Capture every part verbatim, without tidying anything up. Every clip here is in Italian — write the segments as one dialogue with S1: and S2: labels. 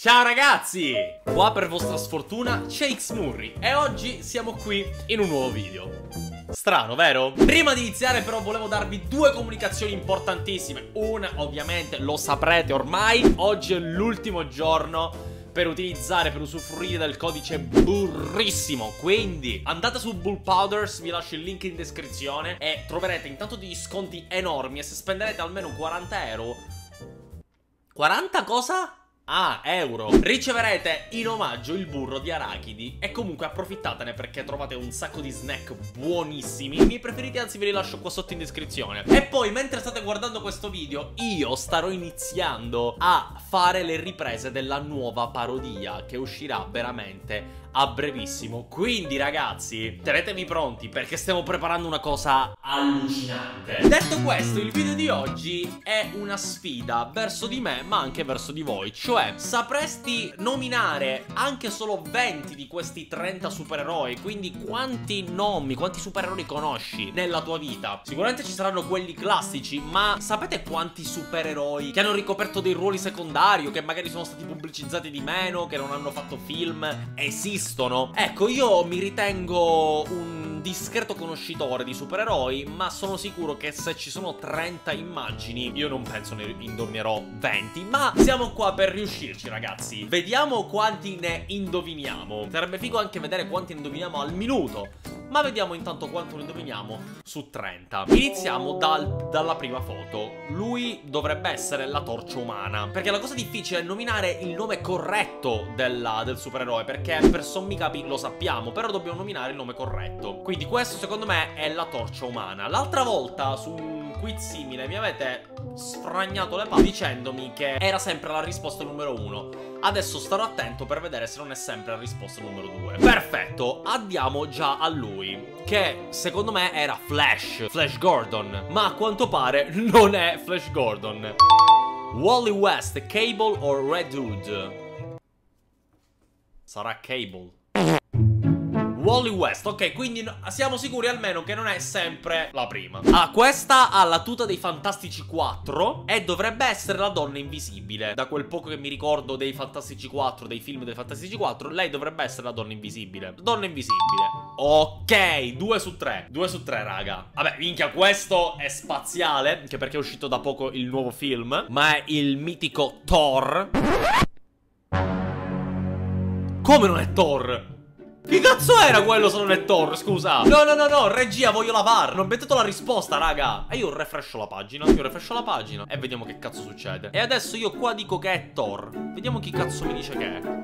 S1: Ciao ragazzi! Qua per vostra sfortuna c'è Xmurry e oggi siamo qui in un nuovo video. Strano, vero? Prima di iniziare però volevo darvi due comunicazioni importantissime. Una, ovviamente, lo saprete ormai, oggi è l'ultimo giorno per utilizzare, per usufruire del codice burrissimo. Quindi andate su Bull Powders, vi lascio il link in descrizione e troverete intanto degli sconti enormi. E se spenderete almeno quaranta euro... quaranta cosa? Ah, euro. Riceverete in omaggio il burro di arachidi. E comunque approfittatene perché trovate un sacco di snack buonissimi. I miei preferiti anzi ve li lascio qua sotto in descrizione. E poi mentre state guardando questo video io starò iniziando a fare le riprese della nuova parodia che uscirà veramente a brevissimo. Quindi ragazzi, tenetevi pronti perché stiamo preparando una cosa allucinante. Detto questo, il video di oggi è una sfida verso di me ma anche verso di voi. Cioè, sapresti nominare anche solo venti di questi trenta supereroi? Quindi quanti nomi, quanti supereroi conosci nella tua vita? Sicuramente ci saranno quelli classici, ma sapete quanti supereroi che hanno ricoperto dei ruoli secondari o che magari sono stati pubblicizzati di meno, che non hanno fatto film, esistono? Ecco, io mi ritengo un discreto conoscitore di supereroi, ma sono sicuro che se ci sono trenta immagini io non penso ne indovinerò venti. Ma siamo qua per riuscirci, ragazzi. Vediamo quanti ne indoviniamo. Sarebbe figo anche vedere quanti ne indoviniamo al minuto, ma vediamo intanto quanto ne indoviniamo su trenta. Iniziamo dal, dalla prima foto. Lui dovrebbe essere la torcia umana, perché la cosa difficile è nominare il nome corretto della, del supereroe, perché per sommi capi lo sappiamo, però dobbiamo nominare il nome corretto. Quindi questo secondo me è la torcia umana. L'altra volta su un quiz simile mi avete sfragnato le palle dicendomi che era sempre la risposta numero uno. Adesso starò attento per vedere se non è sempre la risposta numero due. Perfetto, andiamo già a lui, che secondo me era Flash, Flash Gordon, ma a quanto pare non è Flash Gordon. Wally West, Cable o Red Hood? Sarà Cable. Wally West, ok, quindi no, siamo sicuri almeno che non è sempre la prima. Ah, questa ha la tuta dei Fantastici quattro e dovrebbe essere la donna invisibile. Da quel poco che mi ricordo dei Fantastici quattro, dei film dei Fantastici quattro, lei dovrebbe essere la donna invisibile. Donna invisibile. Ok, due su tre. due su tre, raga. Vabbè, minchia, questo è spaziale, anche perché è uscito da poco il nuovo film, ma è il mitico Thor. Come non è Thor? Che cazzo era quello se non è Thor, scusa? No, no, no, no, regia, voglio la V A R. Non mettete la risposta, raga. E io refrescio la pagina, io refrescio la pagina e vediamo che cazzo succede. E adesso io qua dico che è Thor. Vediamo chi cazzo mi dice che è.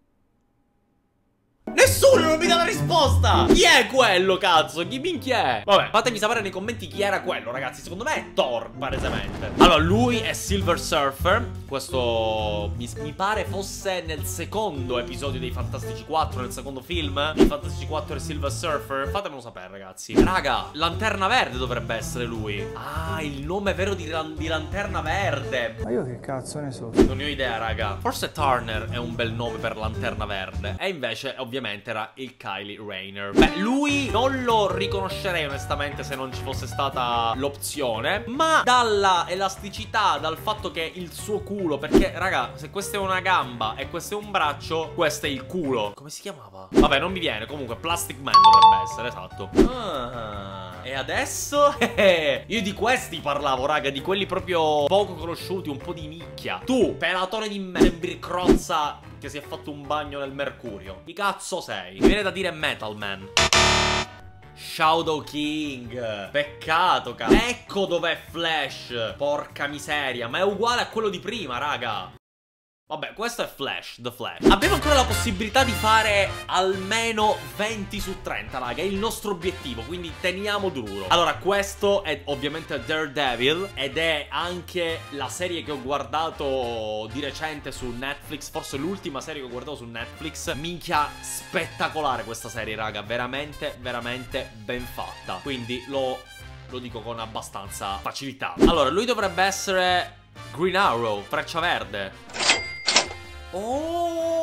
S1: Nessuno non mi dà la risposta! Chi è quello, cazzo? Chi minchia è? Vabbè, fatemi sapere nei commenti chi era quello, ragazzi. Secondo me è Thor, palesemente. Allora, lui è Silver Surfer. Questo mi, mi pare fosse nel secondo episodio dei Fantastici quattro, nel secondo film dei Fantastici quattro e Silver Surfer. Fatemelo sapere, ragazzi. Raga, Lanterna Verde dovrebbe essere lui. Ah, il nome vero di, di Lanterna Verde.
S2: Ma io che cazzo ne so?
S1: Non ne ho idea, raga. Forse Turner è un bel nome per Lanterna Verde. E invece, ovviamente, era il Kyle Rayner. Beh, lui non lo riconoscerei onestamente se non ci fosse stata l'opzione, ma dalla elasticità, dal fatto che il suo culo, perché raga, se questa è una gamba e questo è un braccio, questo è il culo. Come si chiamava? Vabbè, non mi viene. Comunque Plastic Man dovrebbe essere, esatto. Ah, e adesso? Io di questi parlavo, raga, di quelli proprio poco conosciuti, un po' di nicchia. Tu, pelatone di me, sembri Crozza che si è fatto un bagno nel mercurio. Chi cazzo sei? Mi viene da dire Metal Man. Shadow King. Peccato, cazzo. Ecco dov'è Flash. Porca miseria. Ma è uguale a quello di prima, raga. Vabbè, questo è Flash, The Flash. Abbiamo ancora la possibilità di fare almeno venti su trenta, raga. È il nostro obiettivo, quindi teniamo duro. Allora, questo è ovviamente Daredevil ed è anche la serie che ho guardato di recente su Netflix. Forse l'ultima serie che ho guardato su Netflix. Minchia, spettacolare questa serie, raga. Veramente, veramente ben fatta. Quindi lo, lo dico con abbastanza facilità. Allora, lui dovrebbe essere Green Arrow, Freccia Verde. Oh,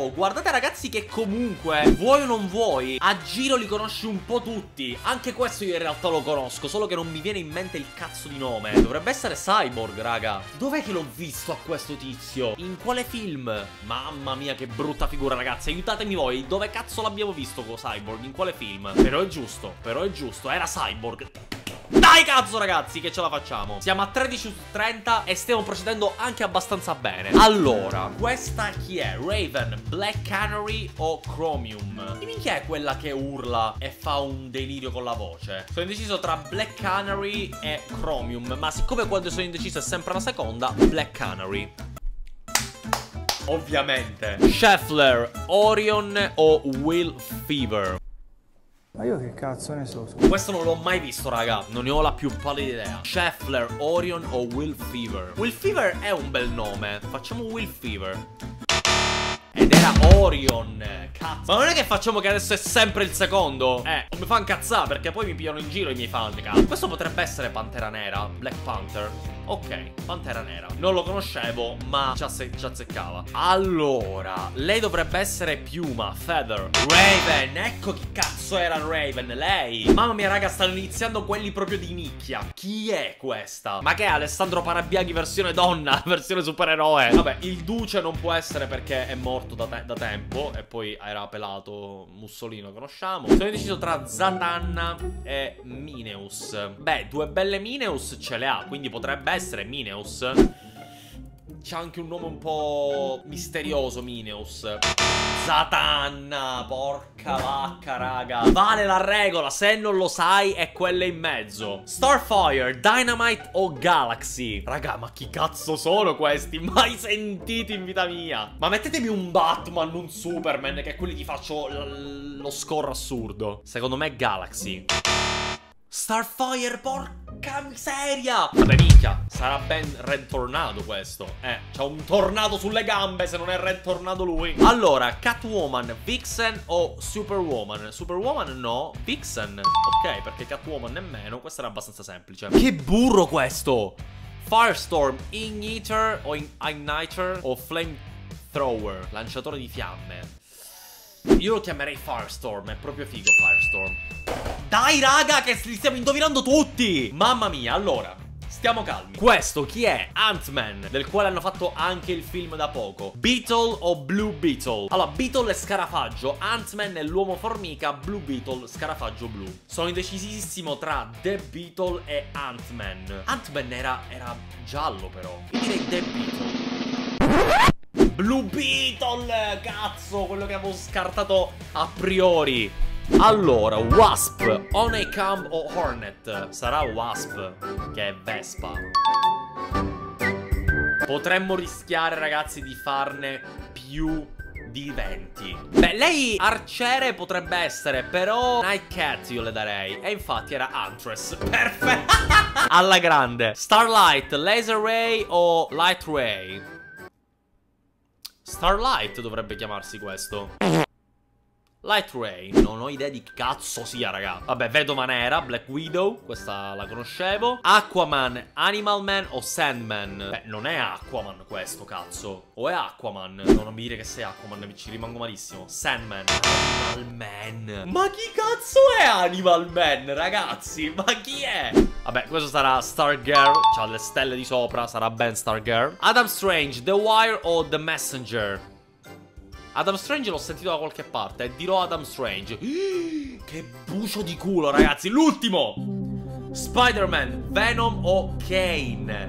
S1: cazzo, guardate ragazzi che comunque, vuoi o non vuoi, a giro li conosci un po' tutti. Anche questo io in realtà lo conosco, solo che non mi viene in mente il cazzo di nome. Dovrebbe essere Cyborg, raga. Dov'è che l'ho visto a questo tizio? In quale film? Mamma mia che brutta figura ragazzi, aiutatemi voi. Dove cazzo l'abbiamo visto con Cyborg? In quale film? Però è giusto, però è giusto, era Cyborg. Dai cazzo ragazzi che ce la facciamo. Siamo a tredici su trenta e stiamo procedendo anche abbastanza bene. Allora, questa chi è? Raven, Black Canary o Chromium? Dimmi chi è quella che urla e fa un delirio con la voce. Sono indeciso tra Black Canary e Chromium, ma siccome quando sono indeciso è sempre la seconda, Black Canary. Ovviamente. Scheffler, Orion o Will Fever?
S2: Ma io che cazzo ne so?
S1: Questo non l'ho mai visto, raga. Non ne ho la più pallida idea. Scheffler, Orion o Will Fever? Will Fever è un bel nome. Facciamo Will Fever. Ed era Orion. Cazzo. Ma non è che facciamo che adesso è sempre il secondo? Eh, non mi fa incazzare perché poi mi pigliano in giro i miei fan. Cazzo. Questo potrebbe essere Pantera Nera. Black Panther. Ok, Pantera Nera. Non lo conoscevo, ma ci, azze ci azzeccava. Allora, lei dovrebbe essere Piuma, Feather, Raven. Ecco chi cazzo era Raven, lei. Mamma mia raga, stanno iniziando quelli proprio di nicchia. Chi è questa? Ma che è Alessandro Parabiaghi versione donna, versione supereroe? Vabbè, il Duce non può essere perché è morto da, te da tempo e poi era pelato. Mussolino conosciamo. Sono deciso tra Zatanna e Mineus. Beh, due belle Mineus ce le ha, quindi potrebbe essere Mineus. C'ha anche un nome un po' misterioso, Mineus. Zatanna, porca vacca, raga. Vale la regola, se non lo sai è quella in mezzo. Starfire, Dynamite o Galaxy? Raga, ma chi cazzo sono questi? Mai sentiti in vita mia. Ma mettetemi un Batman, un Superman, che quelli ti faccio lo score assurdo. Secondo me Galaxy. Starfire, porca miseria. Vabbè minchia, sarà ben Red Tornado questo. Eh, c'ha un tornado sulle gambe se non è Red Tornado lui. Allora, Catwoman, Vixen o Superwoman? Superwoman no, Vixen. Ok, perché Catwoman nemmeno. Questo era abbastanza semplice. Che burro questo. Firestorm, Igniter o Igniter o Flamethrower, lanciatore di fiamme. Io lo chiamerei Firestorm, è proprio figo Firestorm. Dai raga che li stiamo indovinando tutti. Mamma mia, allora stiamo calmi. Questo chi è? Ant-Man, del quale hanno fatto anche il film da poco. Beetle o Blue Beetle? Allora, Beetle è scarafaggio, Ant-Man è l'uomo formica, Blue Beetle scarafaggio blu. Sono indecisissimo tra The Beetle e Ant-Man. Ant-Man era, era giallo però. Io direi The Beetle. Blue Beetle, cazzo, quello che avevo scartato a priori. Allora, Wasp, Honeycomb o Hornet? Sarà Wasp, che è Vespa. Potremmo rischiare, ragazzi, di farne più di venti. Beh, lei arciere potrebbe essere, però Night Cat io le darei. E infatti era Huntress. Perfetto. Alla grande. Starlight, Laser Ray o Light Ray? Starlight dovrebbe chiamarsi questo. Light Ray, non ho idea di che cazzo sia, raga. Vabbè, Vedova Nera, Black Widow, questa la conoscevo. Aquaman, Animal Man o Sandman? Beh, non è Aquaman questo, cazzo. O è Aquaman? No, non mi dire che sei Aquaman, ci rimango malissimo. Sandman, Animal Man. Ma chi cazzo è Animal Man, ragazzi? Ma chi è? Vabbè, questo sarà Stargirl, c'ha le stelle di sopra, sarà ben Stargirl. Adam Strange, The Wire o The Messenger? Adam Strange l'ho sentito da qualche parte e dirò Adam Strange. Che bucio di culo, ragazzi. L'ultimo. Spider-Man, Venom o Kane?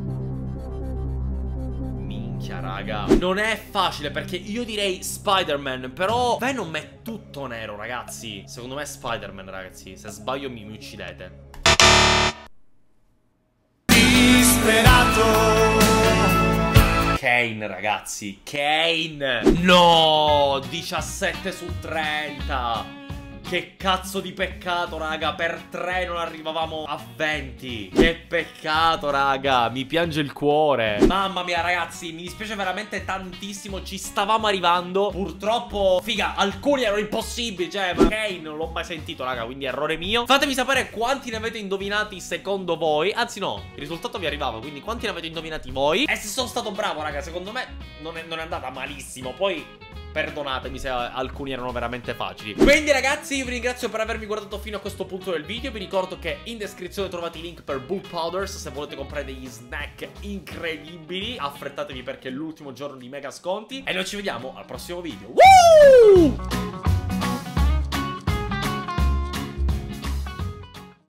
S1: Minchia, raga. Non è facile perché io direi Spider-Man, però Venom è tutto nero, ragazzi. Secondo me è Spider-Man, ragazzi. Se sbaglio mi, mi uccidete. Disperato. Kane, ragazzi, Kane. No, diciassette su trenta. Che cazzo di peccato, raga. Per tre non arrivavamo a venti. Che peccato, raga. Mi piange il cuore. Mamma mia, ragazzi, mi dispiace veramente tantissimo. Ci stavamo arrivando. Purtroppo, figa, alcuni erano impossibili. Cioè, ma Kane non l'ho mai sentito, raga, quindi errore mio. Fatemi sapere quanti ne avete indovinati secondo voi. Anzi no, il risultato vi arrivava, quindi quanti ne avete indovinati voi. E se sono stato bravo, raga, secondo me non è, non è andata malissimo. Poi perdonatemi se alcuni erano veramente facili. Quindi ragazzi, io vi ringrazio per avermi guardato fino a questo punto del video. Vi ricordo che in descrizione trovate i link per Bull Powders se volete comprare degli snack incredibili. Affrettatevi perché è l'ultimo giorno di mega sconti. E noi ci vediamo al prossimo video. Woo!